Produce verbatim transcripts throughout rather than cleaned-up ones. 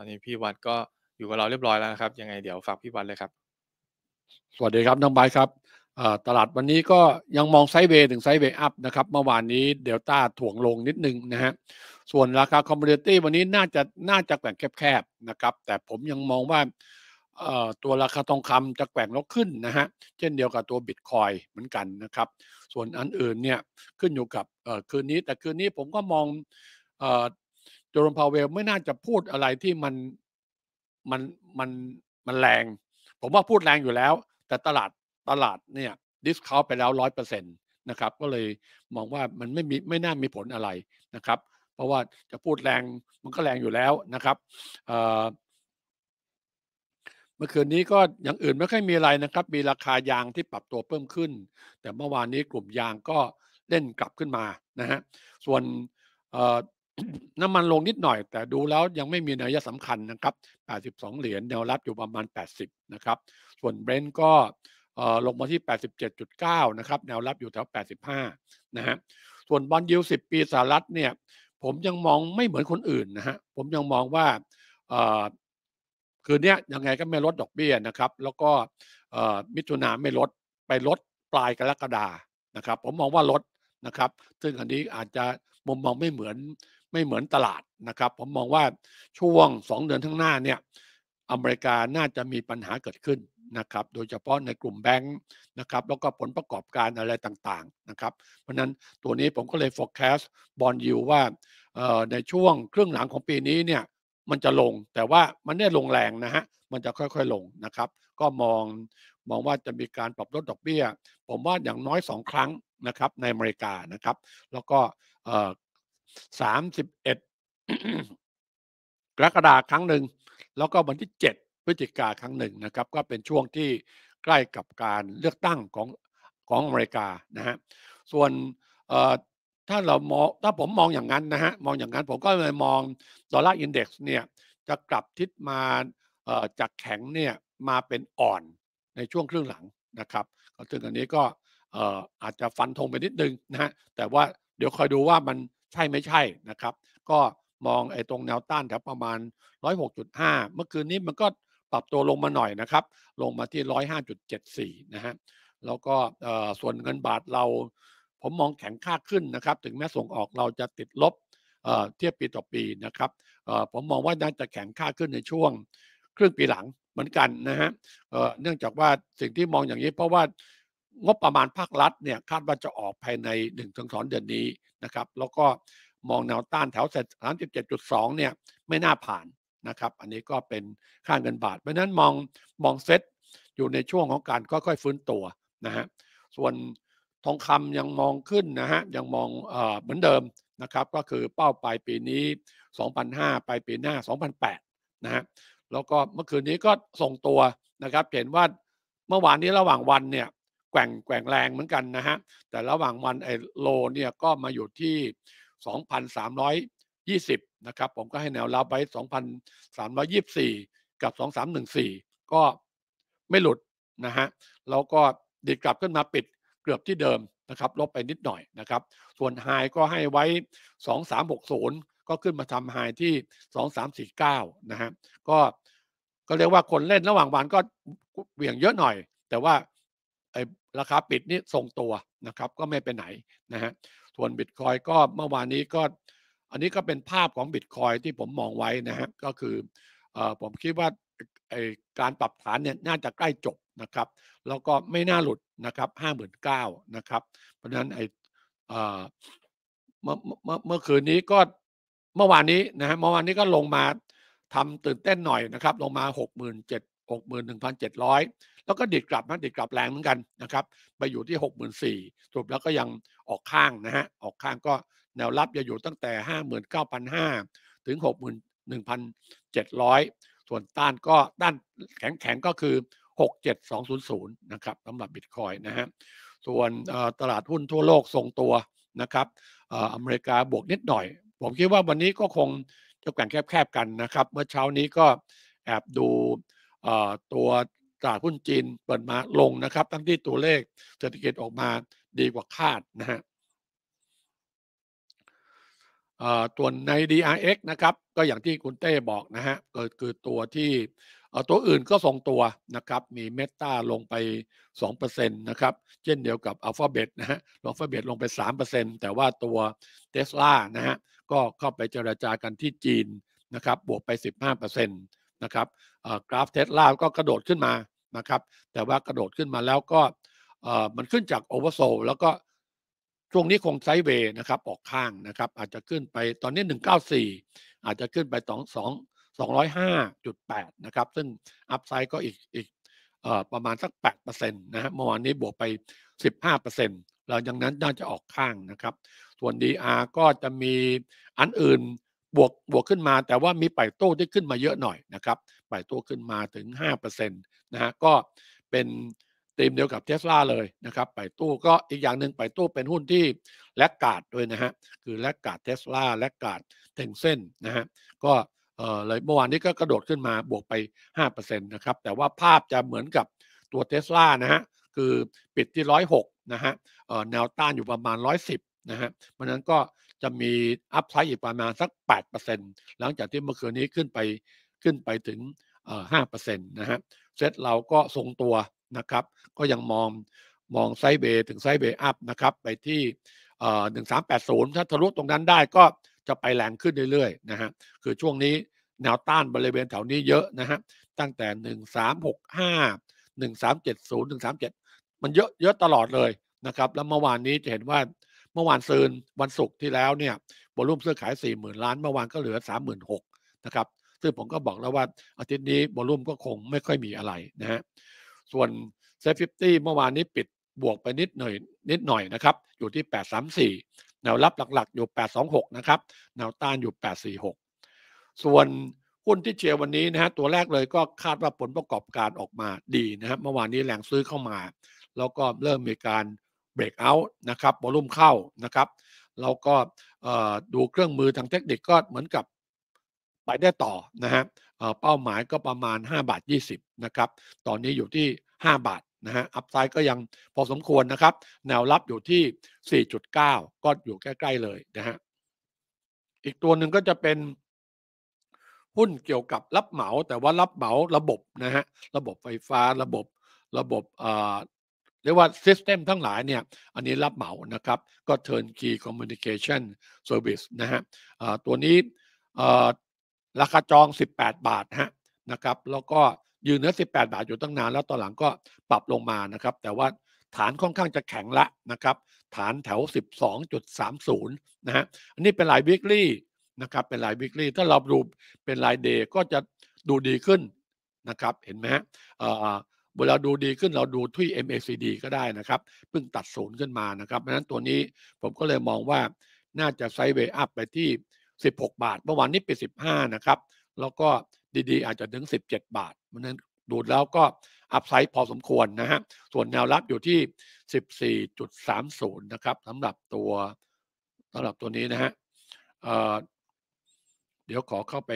อนนี้พี่วัดก็อยู่กับเราเรียบร้อยแล้วนะครับยังไงเดี๋ยวฝากพี่วัดเลยครับสวัสดีครับน้องไบร์ทครับเอ่อตลาดวันนี้ก็ยังมองไซด์เวย์ถึงไซด์เวย์อัพนะครับเมื่อวานนี้เดลต้าถ่วงลงนิดนึงนะฮะส่วนราคาคอมมูนิตี้วันนี้น่าจะน่าจะแกว่งแคบๆนะครับแต่ผมยังมองว่าเอ่อตัวราคาทองคำจะแกว่งแล้วขึ้นนะฮะเช่นเดียวกับตัวบิตคอยเหมือนกันนะครับส่วนอันอื่นเนี่ยขึ้นอยู่กับเอ่อคืนนี้แต่คืนนี้ผมก็มองเอ่อโจอร์มพาวเวลไม่น่าจะพูดอะไรที่มันมันมันมันแรง ผมว่าพูดแรงอยู่แล้วแต่ตลาดตลาดเนี่ยดิสคาวไปแล้วร้อยเปอร์เซ็นต์นะครับก็เลยมองว่ามันไม่มีไม่น่ามีผลอะไรนะครับเพราะว่าจะพูดแรงมันก็แรงอยู่แล้วนะครับเมื่อคืนนี้ก็อย่างอื่นไม่ค่อยมีอะไรนะครับมีราคายางที่ปรับตัวเพิ่มขึ้นแต่เมื่อวานนี้กลุ่มยางก็เล่นกลับขึ้นมานะฮะส่วนน้ำมันลงนิดหน่อยแต่ดูแล้วยังไม่มีนัยสำคัญนะครับแปดสิบสองเหรียญแนวรับอยู่ประมาณแปดสิบนะครับส่วนเบรนท์ก็ลงมาที่ แปดสิบเจ็ดจุดเก้า นะครับแนวรับอยู่แถวแปดสิบห้านะฮะส่วนบอนด์ยิลด์สิบปีสหรัฐเนี่ยผมยังมองไม่เหมือนคนอื่นนะฮะผมยังมองว่าคืนนี้ยังไงก็ไม่ลดดอกเบี้ยนะครับแล้วก็มิถุนาไม่ลดไปลดปลายกรกฎานะครับผมมองว่าลดนะครับซึ่งอันนี้อาจจะมุมมองไม่เหมือนไม่เหมือนตลาดนะครับผมมองว่าช่วงสองเดือนข้างหน้าเนี่ยอเมริกาน่าจะมีปัญหาเกิดขึ้นนะครับโดยเฉพาะในกลุ่มแบงค์นะครับแล้วก็ผลประกอบการอะไรต่างๆนะครับเพราะนั้นตัวนี้ผมก็เลย forecast บอนด์ยิลด์ว่าในช่วงครึ่งหลังของปีนี้เนี่ยมันจะลงแต่ว่ามันไม่ได้ลงแรงนะฮะมันจะค่อยๆลงนะครับก็มองมองว่าจะมีการปรับลดดอกเบี้ยผมว่าอย่างน้อยสองครั้งนะครับในอเมริกานะครับแล้วก็สามสิบเอ็ดกรกฎาคมครั้งหนึ่งแล้วก็วันที่เจ็ดพฤศจิกาครั้งหนึ่งนะครับก็เป็นช่วงที่ใกล้กับการเลือกตั้งของของอเมริกานะฮะส่วนถ้าเรามองถ้าผมมองอย่างนั้นนะฮะมองอย่างนั้นผมก็เลยมองดอลลาร์อินเด็กซ์เนี่ยจะกลับทิศมาจากแข็งเนี่ยมาเป็นอ่อนในช่วงครึ่งหลังนะครับซึ่งอันนี้ก็อาจจะฟันธงไปนิดนึงนะฮะแต่ว่าเดี๋ยวคอยดูว่ามันใช่ไม่ใช่นะครับก็มองไอ้ตรงแนวต้านแถวประมาณหนึ่งร้อยหกจุดห้าเมื่อคืนนี้มันก็ปรับตัวลงมาหน่อยนะครับลงมาที่หนึ่งร้อยห้าจุดเจ็ดสี่นะฮะแล้วก็ส่วนเงินบาทเราผมมองแข็งค่าขึ้นนะครับถึงแม้ส่งออกเราจะติดลบเทียบปีต่อปีนะครับผมมองว่าน่าจะแข็งค่าขึ้นในช่วงครึ่งปีหลังเหมือนกันนะฮะเนื่องจากว่าสิ่งที่มองอย่างนี้เพราะว่างบประมาณภาครัฐเนี่ยคาดว่าจะออกภายใน หนึ่งถึงสอง เดือนนี้นะครับแล้วก็มองแนวต้านแถว สามสิบเจ็ดจุดสอง เนี่ยไม่น่าผ่านนะครับอันนี้ก็เป็นค่าเงินบาทเพราะนั้นมองมองเซ็ตอยู่ในช่วงของการค่อยๆฟื้นตัวนะฮะส่วนทองคำยังมองขึ้นนะฮะยังมองเอ่อเหมือนเดิมนะครับก็คือเป้าปลายปีนี้ สองพันห้าร้อย ปลายปีหน้า สองพันแปดร้อย นะฮะแล้วก็เมื่อคืนนี้ก็ส่งตัวนะครับเห็นว่าเมื่อวานนี้ระหว่างวันเนี่ยแกว่งแกว่งแรงเหมือนกันนะฮะแต่ระหว่างวันไอ้โลเนี่ยก็มาอยู่ที่ สองพันสามร้อยยี่สิบ นะครับผมก็ให้แนวรับไว้ สองพันสามร้อยยี่สิบสี่ กับ สองพันสามร้อยสิบสี่ ก็ไม่หลุดนะฮะแล้วก็ดิดกลับขึ้นมาปิดเกือบที่เดิมนะครับลบไปนิดหน่อยนะครับส่วนไฮก็ให้ไว้ สองพันสามร้อยหกสิบ ก็ขึ้นมาทำไฮที่ สองพันสามร้อยสี่สิบเก้า นะฮะก็ก็เรียกว่าคนเล่นระหว่างวันก็เหวี่ยงเยอะหน่อยแต่ว่าไอ้ราคาปิดนี่ทรงตัวนะครับก็ไม่ไปไหนนะฮะส่วนบิตคอยก็เมื่อวานนี้ก็อันนี้ก็เป็นภาพของบิตคอยที่ผมมองไว้นะฮะก็คือเอ่อผมคิดว่าไอ้การปรับฐานเนี่ยน่าจะใกล้จบนะครับแล้วก็ไม่น่าหลุดนะครับ ห้าหมื่นเก้าพัน นะครับเพราะฉะนั้นไอ้เอ่อเมื่อเมื่อเมื่อคืนนี้ก็เมื่อวานนี้นะฮะเมื่อวานนี้ก็ลงมาทำตื่นเต้นหน่อยนะครับลงมา หกหมื่นเจ็ด หกหมื่นหนึ่งพันเจ็ดร้อย แล้วก็ดิดกลับนะดิดกลับแรงเหมือนกันนะครับไปอยู่ที่ หกหมื่นสี่พัน สรุปแล้วก็ยังออกข้างนะฮะออกข้างก็แนวรับจะอยู่ตั้งแต่ ห้าหมื่นเก้าพันห้าร้อย ถึง หกหมื่นหนึ่งพันเจ็ดร้อย ส่วนต้านก็ด้านแข็งๆก็คือ หกเจ็ดสองศูนย์ศูนย์ นะครับสำหรับบิตคอยนะฮะส่วนตลาดหุ้นทั่วโลกทรงตัวนะครับอเมริกาบวกนิดหน่อยผมคิดว่าวันนี้ก็คงจะแกว่งแคบๆกันนะครับเมื่อเช้านี้ก็แอบดูตัวตลาดหุ้นจีนเปิดมาลงนะครับทั้งที่ตัวเลขเศรษฐกิจออกมาดีกว่าคาดนะฮะอ่าตัวใน ดี อาร์ เอ็กซ์ นะครับก็อย่างที่คุณเต้บอกนะฮะก็คือตัวที่เอ่อตัวอื่นก็ทรงตัวนะครับมี Meta ลงไปสองเปอร์เซ็นต์นะครับเช่นเดียวกับ Alphabet นะฮะ Alphabet ลงไปสามเปอร์เซ็นต์แต่ว่าตัว Tesla นะฮะก็เข้าไปเจรจากันที่จีนนะครับบวกไปสิบห้าเปอร์เซ็นต์นะครับเอ่อกราฟ Tesla ก็กระโดดขึ้นมานะครับแต่ว่ากระโดดขึ้นมาแล้วก็เอ่อมันขึ้นจาก Oversold แล้วก็ช่วงนี้คงไซด์เวย์นะครับออกข้างนะครับอาจจะขึ้นไปตอนนี้หนึ่งร้อยเก้าสิบสี่อาจจะขึ้นไปสอง สอง สองร้อยห้าจุดแปดนะครับซึ่งอัพไซด์ก็อีกอีกเอ่อประมาณสักแปดเปอร์เซ็นต์นะฮะเมื่อวานนี้บวกไปสิบห้าเปอร์เซ็นต์หลังจากนั้นน่าจะออกข้างนะครับส่วน ดี อาร์ ก็จะมีอันอื่นบวกบวกขึ้นมาแต่ว่ามีปล่อยตู้ที่ขึ้นมาเยอะหน่อยนะครับปล่อยตู้ขึ้นมาถึงห้าเปอร์เซ็นต์นะฮะก็เป็นธีมเดียวกับ Tesla เลยนะครับปล่อยตู้ก็อีกอย่างหนึ่งปล่อยตู้เป็นหุ้นที่แลกการ์ดด้วยนะฮะคือแลกการ์ด Tesla แลกการ์ด Tencent นะฮะก็เอ่อเลยเมื่อวานนี้ก็กระโดดขึ้นมาบวกไปห้าเปอร์เซ็นต์นะครับแต่ว่าภาพจะเหมือนกับตัว Tesla นะฮะคือปิดที่หนึ่งร้อยหกนะฮะเอ่อแนวต้านอยู่ประมาณหนึ่งร้อยสิบนะฮะเพราะฉะนั้นก็จะมีอัพไซด์อีกประมาณสักแปดเปอร์เซ็นต์หลังจากที่เมื่อคืนนี้ขึ้นไปขึ้นไปถึงเอ่อห้าเปอร์เซ็นต์นะฮะเซ็ตเราก็ทรงตัวนะครับก็ยังมองมองไซด์เวย์ถึงไซด์เวย์อัพนะครับไปที่เอ่อหนึ่งสามแปดศูนย์ถ้าทะลุตรงนั้นได้ก็จะไปแรงขึ้นเรื่อยๆนะฮะคือช่วงนี้แนวต้านบริเวณแถวนี้เยอะนะฮะตั้งแต่หนึ่งสามหกห้า หนึ่งสามเจ็ดศูนย์ หนึ่งสามเจ็ดมันเยอะเยอะตลอดเลยนะครับแล้วเมื่อวานนี้จะเห็นว่าเมื่อวานซืนวันศุกร์ที่แล้วเนี่ยวอลุ่มซื้อขายสี่หมื่นล้านเมื่อวานก็เหลือสามหมื่นหกพันนะครับซึ่งผมก็บอกแล้วว่าอาทิตย์นี้วอลุ่มก็คงไม่ค่อยมีอะไรนะฮะส่วน เซ็ต ห้าสิบ เมื่อวานนี้ปิดบวกไปนิดหน่อยนิดหน่อยนะครับอยู่ที่แปดสามสี่แนวรับหลักๆอยู่แปดสองหกนะครับแนวต้านอยู่แปดสี่หกส่วนหุ้นที่เชียร์วันนี้นะฮะตัวแรกเลยก็คาดว่าผลประกอบการออกมาดีนะครับเมื่อวานนี้แรงซื้อเข้ามาแล้วก็เริ่มมีการเบรกเอาท์นะครับวอลุ่มเข้านะครับแล้วก็ดูเครื่องมือทางเทคนิคก็เหมือนกับไปได้ต่อนะฮะเป้าหมายก็ประมาณห้าบาทยี่สิบนะครับตอนนี้อยู่ที่ห้าบาทนะฮะอัพไซด์ก็ยังพอสมควรนะครับแนวรับอยู่ที่ สี่จุดเก้า ก็อยู่ใกล้ๆเลยนะฮะอีกตัวหนึ่งก็จะเป็นหุ้นเกี่ยวกับรับเหมาแต่ว่ารับเหมาระบบนะฮะระบบไฟฟ้าระบบระบบเอ่อเรียกว่าซิสเต็มทั้งหลายเนี่ยอันนี้รับเหมานะครับก็ Turnkey Communication Service นะฮะตัวนี้ราคาจองสิบแปดบาทฮะนะครับแล้วก็ยืนเหนือสิบแปดบาทอยู่ตั้งนานแล้วตอนหลังก็ปรับลงมานะครับแต่ว่าฐานค่อนข้างจะแข็งละนะครับฐานแถว สิบสองจุดสามศูนย์ นะฮะอันนี้เป็นราย weekly นะครับเป็นราย weekly ถ้าเราดูเป็นราย day ก็จะดูดีขึ้นนะครับเห็นไหมฮะเวลาดูดีขึ้นเราดูที่ เอ็ม เอ ซี ดี ก็ได้นะครับเพิ่งตัดศูนย์ขึ้นมานะครับเพราะฉะนั้นตัวนี้ผมก็เลยมองว่าน่าจะไซด์เวย์อัพไปที่สิบหกบาทเมื่อวานนี้ปิดสิบห้านะครับแล้วก็ดีๆอาจจะถึงสิบเจ็ดบาทเพราะฉะนั้นดูแล้วก็อัพไซด์พอสมควรนะฮะส่วนแนวรับอยู่ที่ สิบสี่จุดสามศูนย์ นะครับสำหรับตัวสำหรับตัวนี้นะฮะเอ่อเดี๋ยวขอเข้าไป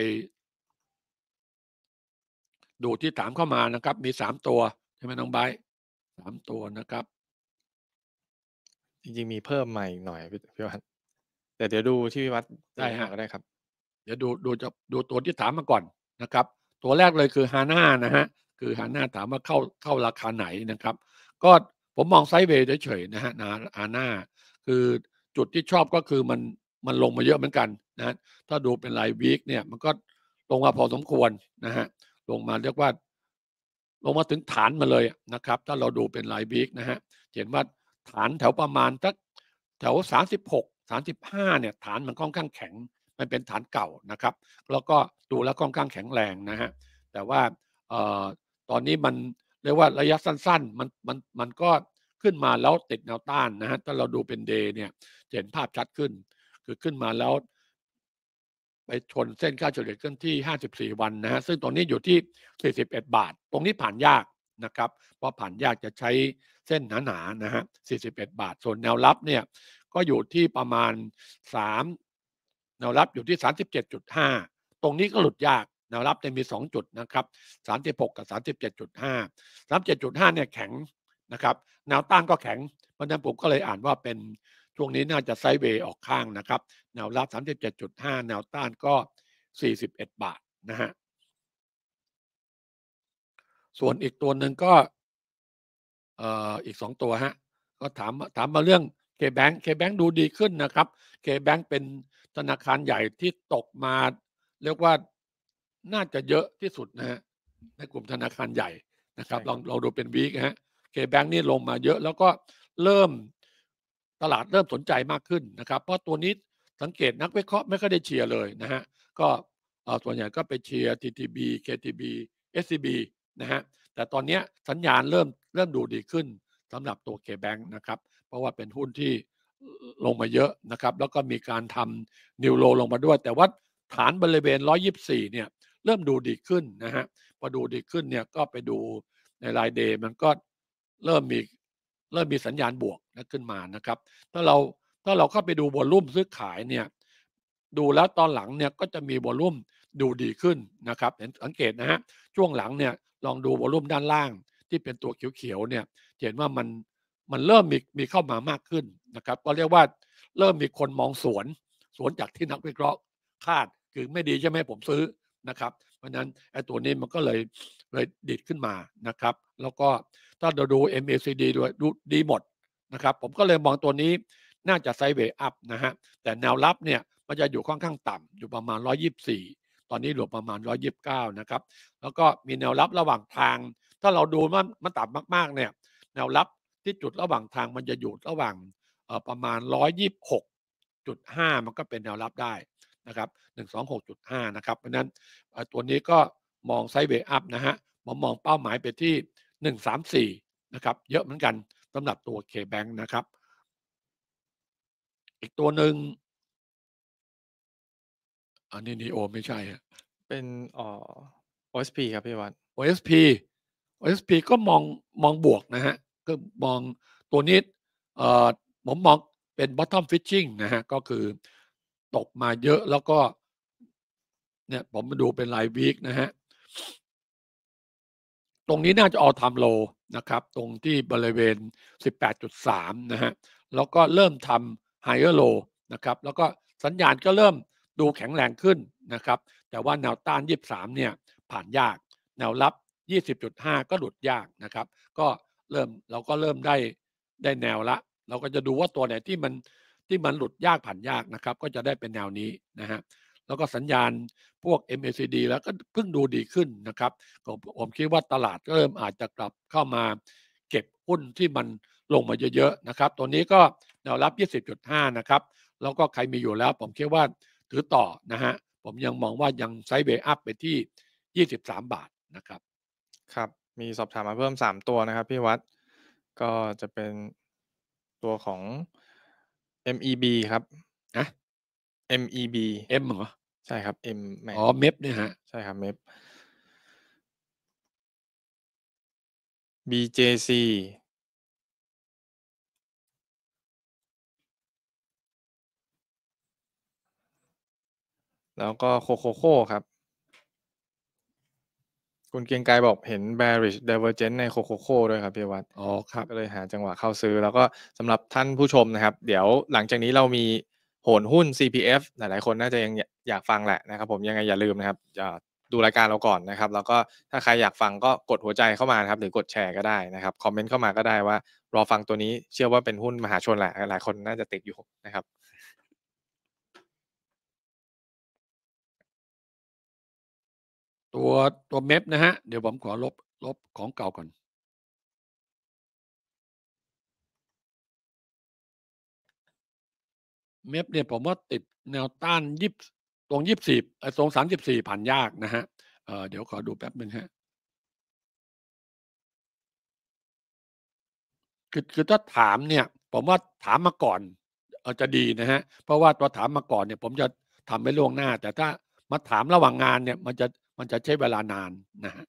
ดูที่ถามเข้ามานะครับมีสามตัวใช่ไหมน้องไบร์ทสามตัวนะครับจริงๆมีเพิ่มมาอีกหน่อยพี่พี่วัดแต่เดี๋ยวดูที่พี่วัดได้ตีให้หน่อยฮะก็ได้ครับเดี๋ยวดูดูจะดูตัวที่ถามมาก่อนนะครับตัวแรกเลยคือ Hana นะฮะคือ Hana ถามว่าเข้าเข้าราคาไหนนะครับก็ผมมองไซด์เวย์เฉยๆนะฮะนะ Hana คือจุดที่ชอบก็คือมันมันลงมาเยอะเหมือนกันนะฮะถ้าดูเป็นรายวีคเนี่ยมันก็ลงมาพอสมควรนะฮะลงมาเรียกว่าลงมาถึงฐานมาเลยนะครับถ้าเราดูเป็นรายวีคนะฮะเห็นว่าฐานแถวประมาณสักแถวสามสิบหก สามสิบห้าเนี่ยฐานมันค่อนข้างแข็งมันเป็นฐานเก่านะครับแล้วก็ดูแล้วค่อนข้างแข็งแรงนะฮะแต่ว่าเอ่อตอนนี้มันเรียกว่าระยะสั้นๆมันมันมันก็ขึ้นมาแล้วติดแนวต้านนะฮะถ้าเราดูเป็นเดย์เนี่ยจะเห็นภาพชัดขึ้นคือขึ้นมาแล้วไปชนเส้นค่าเฉลี่ยเคลื่อนที่ห้าสิบสี่วันนะฮะซึ่งตรงนี้อยู่ที่สี่สิบเอ็ดบาทตรงนี้ผ่านยากนะครับเพราะผ่านยากจะใช้เส้นหนาๆนะฮะสี่สิบเอ็ดบาทส่วนแนวรับเนี่ยก็อยู่ที่ประมาณสามแนวรับอยู่ที่ สามสิบเจ็ดจุดห้า ตรงนี้ก็หลุดยากแนวรับจะมีสองจุดนะครับสามสิบหกกับ สามสิบเจ็ดจุดห้า สามสิบเจ็ดจุดห้าเนี่ยแข็งนะครับแนวต้านก็แข็งเพราะฉะนั้นผมก็เลยอ่านว่าเป็นช่วงนี้น่าจะไซด์เวย์ออกข้างนะครับแนวรับ สามสิบเจ็ดจุดห้า แนวต้านก็ สี่สิบเอ็ด บาทนะฮะส่วนอีกตัวหนึ่งก็เอ่ออีกสองตัวฮะก็ถามถามมาเรื่อง K-Bank K-Bank ดูดีขึ้นนะครับ K-Bank เป็นธนาคารใหญ่ที่ตกมาเรียกว่าน่าจะเยอะที่สุดนะครับในกลุ่มธนาคารใหญ่นะครับลองใช่ครับลองดูเป็นวีกนะฮะ K-Bank นี่ลงมาเยอะแล้วก็เริ่มตลาดเริ่มสนใจมากขึ้นนะครับเพราะตัวนี้สังเกตนักวิเคราะห์ไม่ค่อยได้เชียร์เลยนะฮะก็เอ่อส่วนใหญ่ก็ไปเชียร์ ที ที บี เค ที บี เอส ซี บี นะฮะ แต่ตอนเนี้ยสัญญาณเริ่มเริ่มดูดีขึ้นสำหรับตัว K-Bank นะครับเพราะว่าเป็นหุ้นที่ลงมาเยอะนะครับแล้วก็มีการทำ New Low ลงมาด้วยแต่ว่าฐานบริเวณหนึ่งร้อยยี่สิบสี่เนี่ยเริ่มดูดีขึ้นนะฮะพอดูดีขึ้นเนี่ยก็ไปดูในรายเดย์มันก็เริ่มมีเริ่มมีสัญญาณบวกนะขึ้นมานะครับถ้าเราถ้าเราเข้าไปดูวอลลุ่มซื้อขายเนี่ยดูแล้วตอนหลังเนี่ยก็จะมีวอลลุ่มดูดีขึ้นนะครับเห็นสังเกตนะฮะช่วงหลังเนี่ยลองดูวอลลุ่มด้านล่างที่เป็นตัวเขียวๆเนี่ยจะเห็นว่ามันมันเริ่มมีมีเข้ามามากขึ้นนะครับก็เรียกว่าเริ่มมีคนมองสวนสวนจากที่นักวิเคราะห์คาดคือไม่ดีใช่ไหมผมซื้อนะครับเพราะฉะนั้นไอ้ตัวนี้มันก็เลยเลยดีดขึ้นมานะครับแล้วก็ถ้าเราดู เอ็ม เอ ซี ดี ด้วยดูดีหมดนะครับผมก็เลยมองตัวนี้น่าจะไซด์เวย์อัพนะฮะแต่แนวรับเนี่ยมันจะอยู่ค่อนข้างต่ำอยู่ประมาณหนึ่งร้อยยี่สิบสี่ตอนนี้เหลือประมาณหนึ่งร้อยยี่สิบเก้านะครับแล้วก็มีแนวรับระหว่างทางถ้าเราดูว่ามันต่ำมากๆเนี่ยแนวรับที่จุดระหว่างทางมันจะอยู่ระหว่างเอ่อประมาณหนึ่งร้อยยี่สิบหกจุดห้ามันก็เป็นแนวรับได้นะครับหนึ่งร้อยยี่สิบหกจุดห้านะครับเพราะฉะนั้นเอ่อตัวนี้ก็มองไซด์เวย์อัพนะฮะผมมองเป้าหมายไปที่หนึ่งร้อยสามสิบสี่นะครับเยอะเหมือนกันสำหรับตัว K-Bank นะครับอีกตัวหนึ่งอันนี้ Neo ไม่ใช่อะเป็นเอ่อ โอ เอส พี ครับพี่วัดโอ เอส พี โอ เอส พี ก็มองมองบวกนะฮะก็มองตัวนี้เอ่อผมมองเป็น bottom fishing นะฮะก็คือตกมาเยอะแล้วก็เนี่ยผมมาดูเป็นรายวีกนะฮะตรงนี้น่าจะ all time low นะครับตรงที่บริเวณ สิบแปดจุดสาม นะฮะแล้วก็เริ่มทำ higher low นะครับแล้วก็สัญญาณก็เริ่มดูแข็งแรงขึ้นนะครับแต่ว่าแนวต้านยี่สิบสามเนี่ยผ่านยากแนวรับยี่สิบจุดห้าก็หลุดยากนะครับก็เริ่มเราก็เริ่มได้ได้แนวละเราก็จะดูว่าตัวไหนที่มันที่มันหลุดยากผ่านยากนะครับก็จะได้เป็นแนวนี้นะฮะแล้วก็สัญญาณพวก เอ็ม เอ ซี ดี แล้วก็เพิ่งดูดีขึ้นนะครับ ผมผมคิดว่าตลาดก็เริ่มอาจจะกลับเข้ามาเก็บหุ้นที่มันลงมาเยอะๆนะครับตัวนี้ก็แนวรับ ยี่สิบจุดห้า นะครับแล้วก็ใครมีอยู่แล้วผมคิดว่าถือต่อนะฮะผมยังมองว่ายังไซด์เวย์อัพไปที่ยี่สิบสามบาทนะครับครับมีสอบถามมาเพิ่มสามตัวนะครับพี่วัดก็จะเป็นตัวของ เอ็ม อี บี ครับนะเอ็ม อี บี M เหรอใช่ครับ M แหมอ๋อเม็บเนี่ยฮะใช่ครับ เอ็ม อี บี เจ ซี แล้วก็ Cococo ครับคุณเกรียงไกรบอกเห็น bearish divergence ใน Cococo ด้วยครับพี่วัดอ๋อครับก็เลยหาจังหวะเข้าซื้อแล้วก็สำหรับท่านผู้ชมนะครับเดี๋ยวหลังจากนี้เรามีโหนหุ้น ซี พี เอฟ หลายๆคนน่าจะยังยอยากฟังแหละนะครับผมยังไงอย่าลืมนะครับอ่าดูรายการเราก่อนนะครับแล้วก็ถ้าใครอยากฟังก็กดหัวใจเข้ามานะครับหรือกดแชร์ก็ได้นะครับคอมเมนต์เข้ามาก็ได้ว่ารอฟังตัวนี้เชื่อว่าเป็นหุ้นมหาชนแหละหลายๆคนน่าจะติดอยู่นะครับตัวตัวเม็บนะฮะเดี๋ยวผมขอลบลบของเก่าก่อนเม็บเนี่ยผมว่าติดแนวต้านยี่ตรงยี่สิบสี่เอ่อตรงสามสิบสี่ผ่านยากนะฮะเอ่อเดี๋ยวขอดูแป๊บหนึ่งฮะ คือคือถ้าถามเนี่ยผมว่าถามมาก่อนเอ่อจะดีนะครับเพราะว่าตัวถามมาก่อนเนี่ยผมจะทำไว้ล่วงหน้าแต่ถ้ามาถามระหว่างงานเนี่ยมันจะมันจะใช้เวลานานนะครับ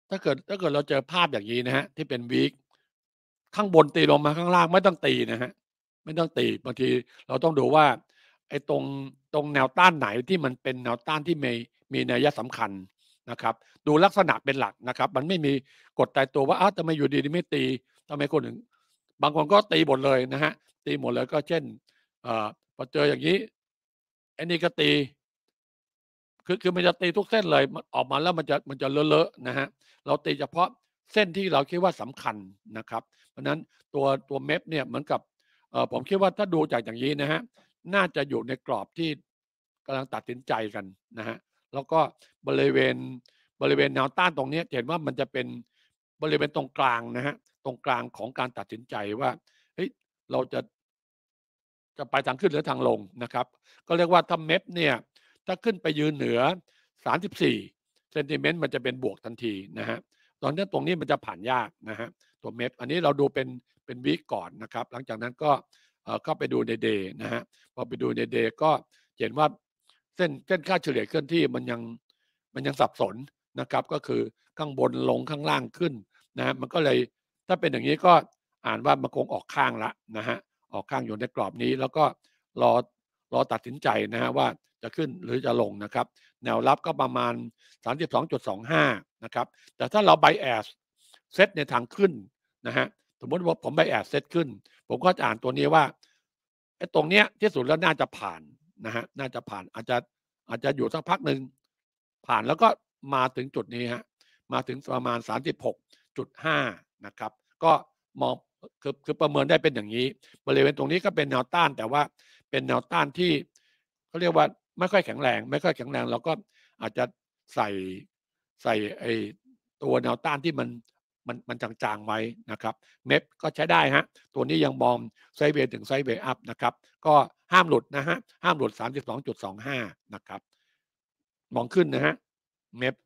ถ้าเกิดถ้าเกิดเราเจอภาพอย่างนี้นะฮะที่เป็นวีคข้างบนตีลงมาข้างล่างไม่ต้องตีนะฮะไม่ต้องตีบางทีเราต้องดูว่าไอ้ตรงตรงแนวต้านไหนที่มันเป็นแนวต้านที่มีมีนัยสำคัญนะครับดูลักษณะเป็นหลักนะครับมันไม่มีกฎตายตัวว่าอ้าวทำไมอยู่ดีๆไม่ตีทำไมคนถึงบางคนก็ตีหมดเลยนะฮะตีหมดเลยก็เช่นเอ่อพอเจออย่างนี้ไอ้นี่ก็ตีคือคือมันจะตีทุกเส้นเลยมันออกมาแล้วมันจะมันจะเลอะๆนะฮะเราตีเฉพาะเส้นที่เราคิดว่าสำคัญนะครับเพราะฉะนั้นตัวตัวเม็บเนี่ยเหมือนกับเอ่อผมคิดว่าถ้าดูจากอย่างนี้นะฮะน่าจะอยู่ในกรอบที่กำลังตัดสินใจกันนะฮะแล้วก็บริเวณบริเวณแนวต้านตรงนี้เห็นว่ามันจะเป็นบริเวณตรงกลางนะฮะตรงกลางของการตัดสินใจว่าเฮ้ยเราจะจะไปทางขึ้นหรือทางลงนะครับก็เรียกว่าถ้าเม็บเนี่ยถ้าขึ้นไปยืนเหนือสามสิบสี่เซนติเมนต์มันจะเป็นบวกทันทีนะฮะตอนนี้ตรงนี้มันจะผ่านยากนะฮะตัวเม็บอันนี้เราดูเป็นเป็นวีคก่อนนะครับหลังจากนั้นก็เข้าไปดูในเดย์นะฮะพอไปดูในเดย์ก็เห็นว่าเส้นเส้นค่าเฉลี่ยเคลื่อนที่มันยังมันยังสับสนนะครับก็คือข้างบนลงข้างล่างขึ้นนะฮะมันก็เลยถ้าเป็นอย่างนี้ก็อ่านว่ามันคงออกข้างละนะฮะออกข้างอยู่ในกรอบนี้แล้วก็รอรอตัดสินใจนะฮะว่าจะขึ้นหรือจะลงนะครับแนวรับก็ประมาณ สามสิบสองจุดสองห้า นะครับแต่ถ้าเรา bias เซตในทางขึ้นนะฮะสมมติว่าผม bias เซตขึ้นผมก็จะอ่านตัวนี้ว่าไอ้ตรงเนี้ยที่สุดแล้วน่าจะผ่านนะฮะน่าจะผ่านอาจจะอาจจะอยู่สักพักหนึ่งผ่านแล้วก็มาถึงจุดนี้ฮะมาถึงประมาณ สามสิบหกจุดห้า นะครับก็มองคือคือประเมินได้เป็นอย่างนี้บริเวณตรงนี้ก็เป็นแนวต้านแต่ว่าเป็นแนวต้านที่เขาเรียกว่าไม่ค่อยแข็งแรงไม่ค่อยแข็งแรงเราก็อาจจะใส่ใส่ไอ้ตัวแนวต้านที่มันมันมันจางๆไว้นะครับเม็บก็ใช้ได้ฮะตัวนี้ยังมองไซด์เวย์ถึงไซด์เวย์อัพนะครับก็ห้ามหลุดนะฮะห้ามหลุด สามสิบสองจุดสองห้า นะครับมองขึ้นนะฮะเม็บ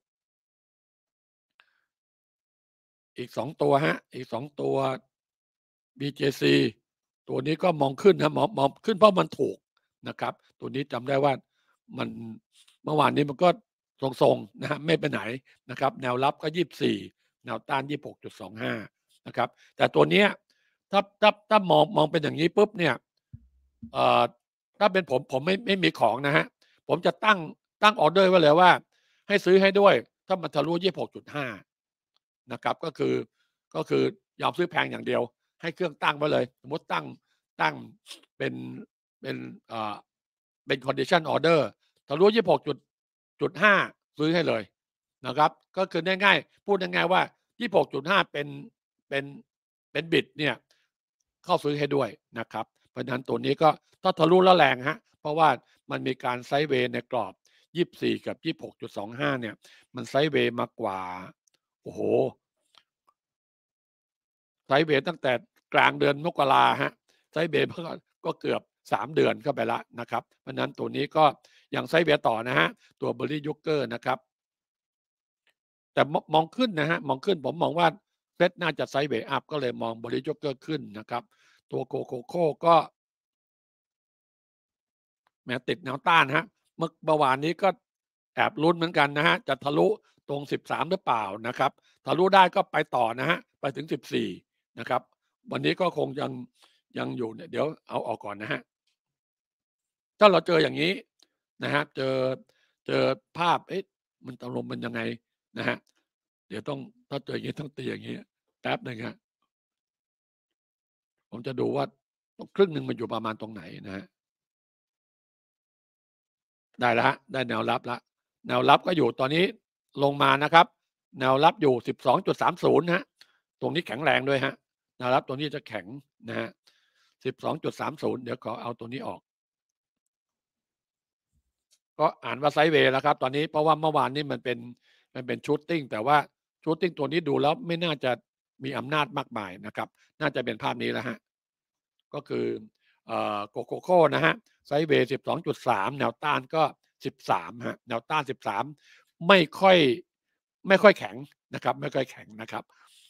อีกสองตัวฮะอีกสองตัว บี เจ ซี ตัวนี้ก็มองขึ้นนะมองมองขึ้นเพราะมันถูกนะครับตัวนี้จำได้ว่ามันเมื่อวานนี้มันก็ทรงๆนะฮะไม่ไปไหนนะครับแนวรับก็ยี่สิบสี่แนวต้าน ยี่สิบหกจุดสองห้า นะครับแต่ตัวเนี้ยถ้าถ้าถ้ามองมองเป็นอย่างนี้ปุ๊บเนี่ยเอ่อถ้าเป็นผมผมไม่ไม่มีของนะฮะผมจะตั้งตั้งออเดอร์ไว้เลยว่าให้ซื้อให้ด้วยถ้ามันทะลุ ยี่สิบหกจุดห้า นะครับก็คือก็คือยอมซื้อแพงอย่างเดียวให้เครื่องตั้งไว้เลยสมมติตั้งตั้งเป็นเป็นเอ่อเป็น condition order ทะลุ ยี่สิบหกจุดห้า ซื้อให้เลยนะครับก็คือง่ายๆพูดง่ายๆว่า ยี่สิบหกจุดห้า เป็นเป็นเป็นบิดเนี่ยเข้าซื้อให้ด้วยนะครับเพราะฉะนั้นตัวนี้ก็ถ้าทะลุแล้วแรงฮะเพราะว่ามันมีการไซด์เวย์ในกรอบยี่สิบสี่กับ ยี่สิบหกจุดสองห้า เนี่ยมันไซด์เวย์มากกว่าโอ้โหไซด์เวย์ตั้งแต่กลางเดือนมกราฮะไซด์เวย์ก็เกือบสามเดือนเข้าไปแล้วนะครับเพราะนั้นตัวนี้ก็ยังไซด์เวย์ต่อนะฮะตัวเบอร์รี่ยูเกอร์นะครับแต่มองขึ้นนะฮะมองขึ้นผมมองว่าเซตน่าจะไซด์เวย์อัพก็เลยมองเบอร์รี่ยูเกอร์ขึ้นนะครับตัวโกโคโค่ก็แม้ติดแนวต้านฮะเมื่อเมื่อวานนี้ก็แอบลุ้นเหมือนกันนะฮะจะทะลุตรงสิบสามหรือเปล่านะครับทะลุได้ก็ไปต่อนะฮะไปถึงสิบสี่นะครับวันนี้ก็คงยังยังอยู่เนี่ยเดี๋ยวเอาออกก่อนนะฮะถ้าเราเจออย่างนี้นะฮะเจอเจอภาพเอ๊ะมันตกลงมันยังไงนะฮะเดี๋ยวต้องถ้าเจออย่างนี้ต้องตีอย่างนี้แป๊บหนึ่งฮะผมจะดูว่าครึ่งหนึ่งมันอยู่ประมาณตรงไหนนะฮะได้แล้วได้แนวรับแล้วแนวรับก็อยู่ตอนนี้ลงมานะครับแนวรับอยู่ สิบสองจุดสามศูนย์ ฮะตรงนี้แข็งแรงด้วยฮะแนวรับตัวนี้จะแข็งนะฮะ สิบสองจุดสามศูนย์ เดี๋ยวขอเอาตัวนี้ออกก็อ่านว่าไซด์เวย์แล้วครับตอนนี้เพราะว่าเมื่อวานนี้มันเป็นมันเป็นชูตติ้งแต่ว่าชูตติ้งตัวนี้ดูแล้วไม่น่าจะมีอำนาจมากมายนะครับน่าจะเป็นภาพนี้แล้วฮะก็คือเอ่อโกโกโก้นะฮะไซด์เวย์ สิบสองจุดสาม แนวต้านก็ สิบสามฮะแนวต้าน สิบสามไม่ค่อยไม่ค่อยแข็งนะครับไม่ค่อยแข็งนะครับ